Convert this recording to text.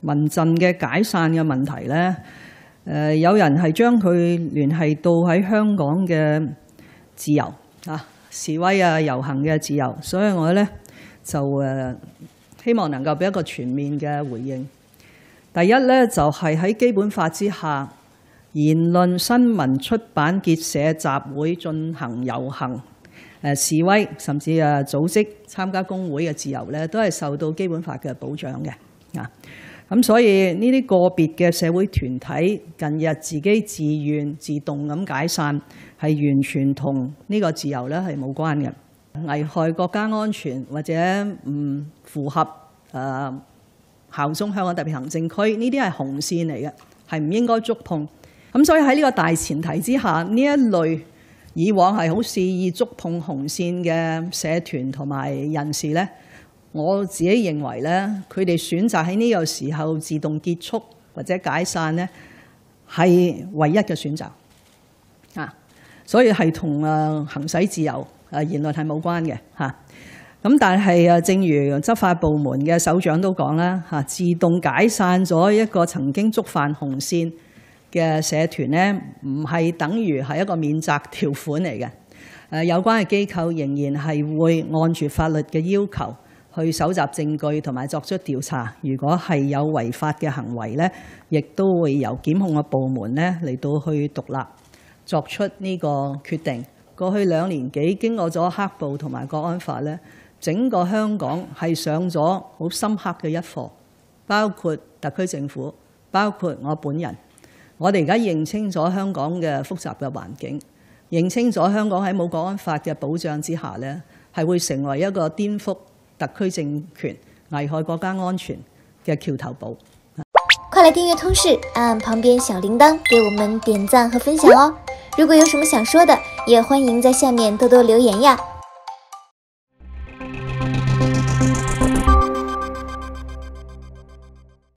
民陣嘅解散嘅問題呢，有人係將佢聯繫到喺香港嘅自由啊、示威啊、遊行嘅自由，所以我呢就希望能夠俾一個全面嘅回應。第一呢，就係喺基本法之下，言論、新聞、出版、結社、集會、進行遊行、示威，甚至組織參加工會嘅自由呢，都係受到基本法嘅保障嘅啊。咁所以呢啲個別嘅社會團體近日自己自願自動咁解散，係完全同呢個自由呢係冇關嘅。危害國家安全或者唔符合效忠香港特別行政區，呢啲係紅線嚟嘅，係唔應該觸碰。咁所以喺呢個大前提之下，呢一類以往係好肆意觸碰紅線嘅社團同埋人士呢，我自己認為呢，佢哋選擇喺呢個時候自動結束或者解散呢，係唯一嘅選擇啊。所以係同行使自由言論係冇關嘅嚇。咁但係正如執法部門嘅首長都講啦嚇，自動解散咗一個曾經觸犯紅線嘅社團呢，唔係等於係一個免責條款嚟嘅。有關嘅機構仍然係會按住法律嘅要求去搜集證據同埋作出調查。如果係有違法嘅行為呢，亦都會由檢控嘅部門呢嚟到去獨立作出呢個決定。過去2年幾經過咗黑暴同埋國安法呢，整個香港係上咗好深刻嘅一課，包括特區政府，包括我本人。我哋而家認清咗香港嘅複雜嘅環境，認清咗香港喺冇國安法嘅保障之下呢，係會成為一個顛覆特區政權、危害國家安全嘅橋頭堡。 快來訂閱通識，按旁邊小鈴鐺給我們點讚和分享哦！如果有什麼想說的，也歡迎在下面多多留言呀。